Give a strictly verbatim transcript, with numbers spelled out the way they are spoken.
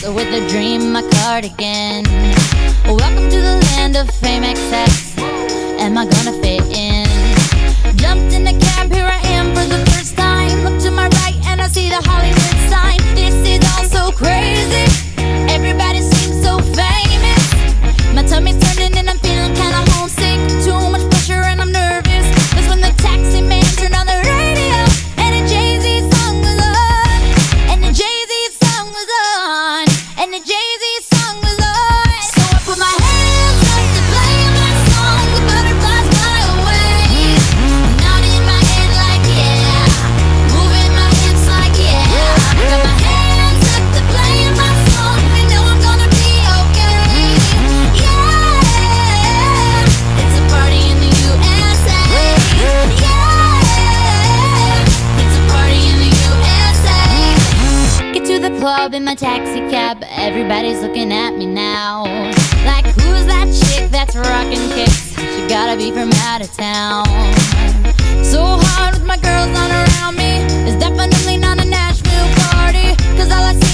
with a dream, my cardigan. Welcome to the land of fame excess. Am I gonna fit in? Jumped in the cab, here I am for the first time. Look to my right and I see the Hollywood sign. This is all so crazy. Everybody seems so famous. My tummy's turning and I'm feeling kinda homesick. Too much pressure and I'm nervous. That's when the taxi man turned on the radio and a Jay-Z song was on. And the Jay-Z song was on. And the Jay-Z song was on. So I put my hands up to play my song. The butterflies fly away. Nodding my head like yeah. Moving my hips like yeah. Got my hands up to play my song. I know I'm gonna be okay. Yeah. It's a party in the U S A. Yeah. It's a party in the U S A. Get to the club in my taxi cab. Everybody's looking at me now. Like, who's that chick that's rocking kicks? She gotta be from out of town. So hard with my girls on around me. It's definitely not a Nashville party, 'cause all I see